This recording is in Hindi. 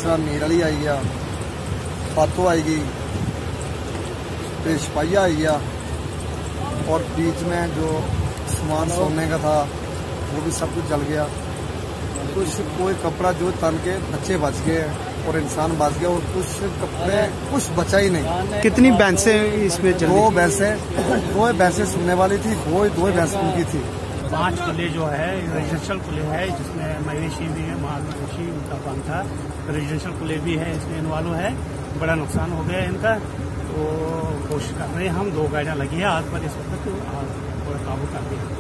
तीसरा नीर वाली आई गया, पातो आएगी, फिर छपाइया आई गया, और बीच में जो सामान सोने का था वो भी सब कुछ जल गया। कुछ कोई कपड़ा जो तन के बच्चे बच गए और इंसान बच गया, और कुछ कपड़े कुछ बचा ही नहीं। कितनी भैंसें इसमें चली? दो भैंसें सुनने वाली थी, दो भैंसें उनकी थी। 5 कुले जो है रेजिडेंशियल कुले है, जिसमें मवेशी भी है, माल मवेशी उनका काम था। रेजिडेंशियल कुले भी है, इसमें इन्वॉल्व है। बड़ा नुकसान हो गया इनका, तो कोशिश कर रहे हैं हम। 2 गाड़ियां लगी है आग पर, इस वक्त तो आग काबू कर दिया।